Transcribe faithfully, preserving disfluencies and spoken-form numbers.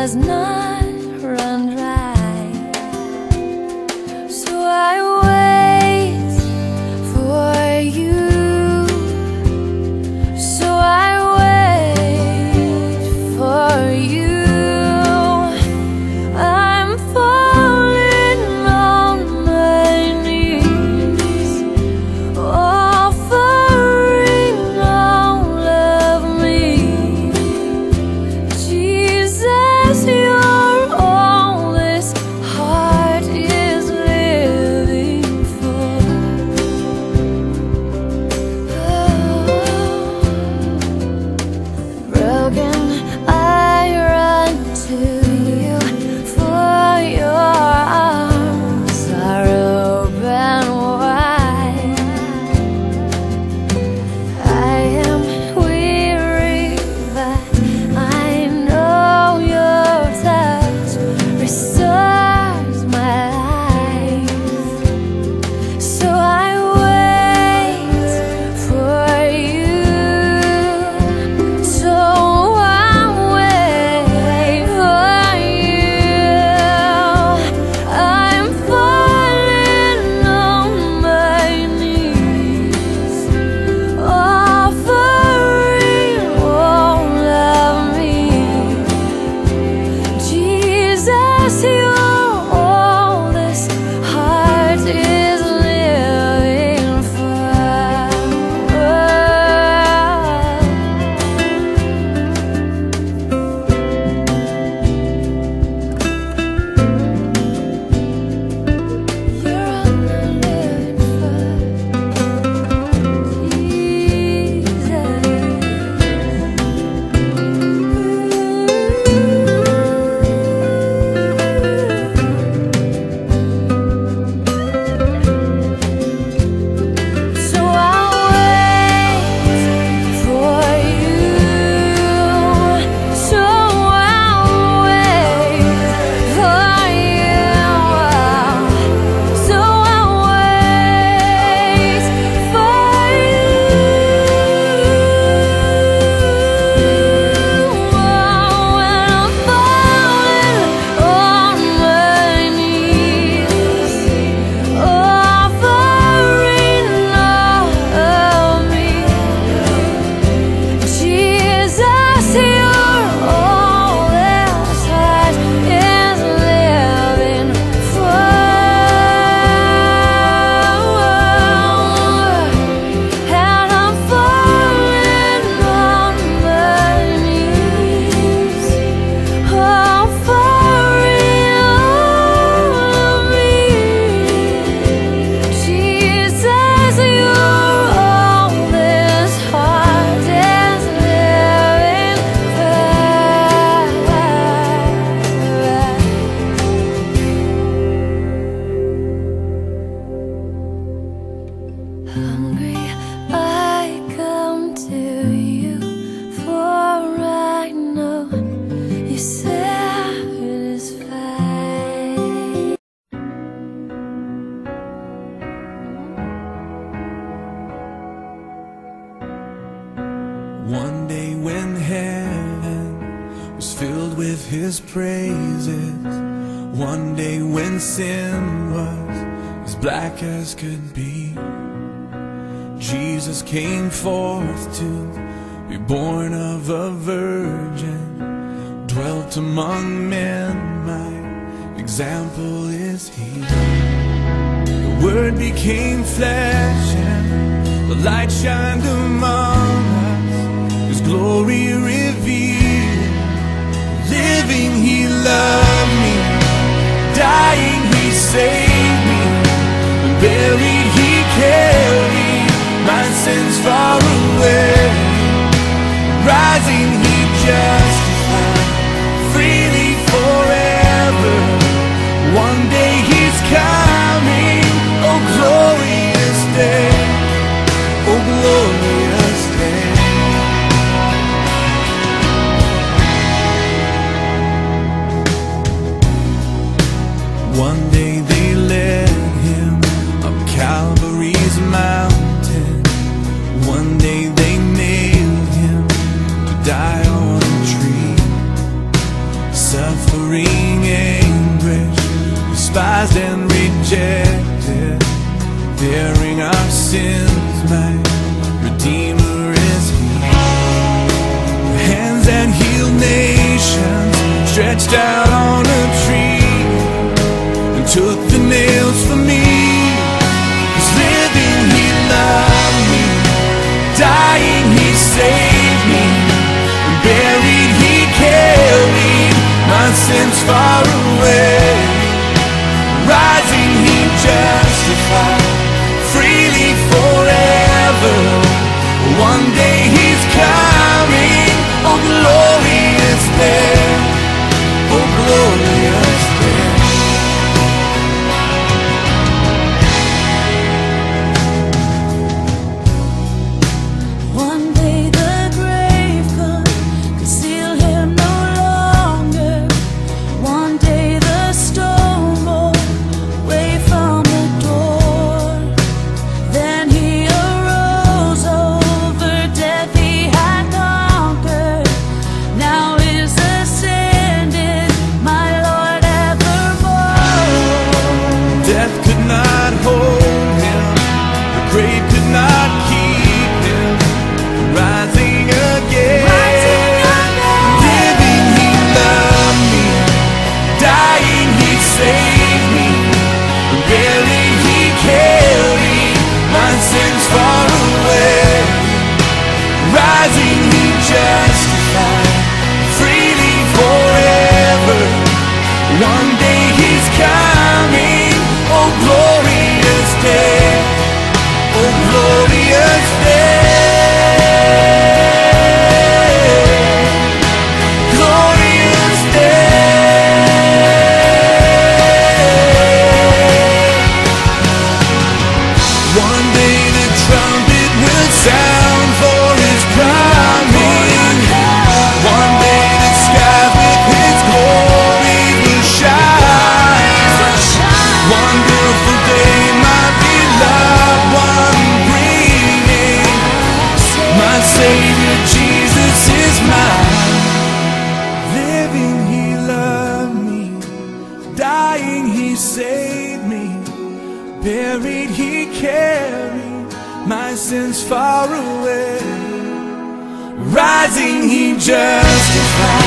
does not run dry. So I wait for you. So I wait for you. I'm falling on my knees, offering all of me. Jesus, you're all this heart is living for. Oh, broken, I run to you, for your arms are open wide. I am weary, but I know your touch restores my life. So I wait for you. So I wait for you. I'm falling on my knees, offering all of me. Jesus, you're all this heart is living for. You're all I'm living for, Jesus. So I'll wait for you. So I'll wait for you. So I'll wait for you. When I'm falling on my knees, offering all of me. Jesus, you're all this heart is living for. And I'm falling on my knees, offering all of me. Jesus, you're all this heart is living for. Hungry, I come to you, for I know you satisfy. One day when heaven was filled with his praises, one day when sin was as black as could be, Jesus came forth to be born of a virgin, dwelt among men, my example is he. The Word became flesh and the light shined among us, his glory revealed. Living he loved me, dying he saved me, and buried he carried my sins far away. Rising he justified freely forever. One day he's coming, oh glorious day, oh glorious day. despised and rejected, bearing our sins, my Redeemer is He. The hands that heal nations stretched out on a tree and took the nails for me. He's living, He loved me. Dying, He saved me. And buried, He carried my sins far away. Rising, He justified freely forever. One day He's coming. Oh, glorious day. Oh, glorious day. One day the grave could conceal Him no longer. One day the stone rolled away from the door. Then He arose, over death He had conquered. Now is ascended, my Lord evermore. Death could not hold Him, the grave could not keep Him. Rising again, Rising again. living, He loved me. Dying, He saved me. Buried, He carried my sins far away. Rising, He justified freely forever. One day He's coming. Oh, glorious day. Oh, glorious day. Glorious day. One day the trumpet will sound for His coming. One day the skies with His glory will shine. Wonderful day, my beloved one bringing. My Savior Jesus is mine. Living, He loved me. Dying, He saved me. Buried, He carried my sins far away. Rising, He justified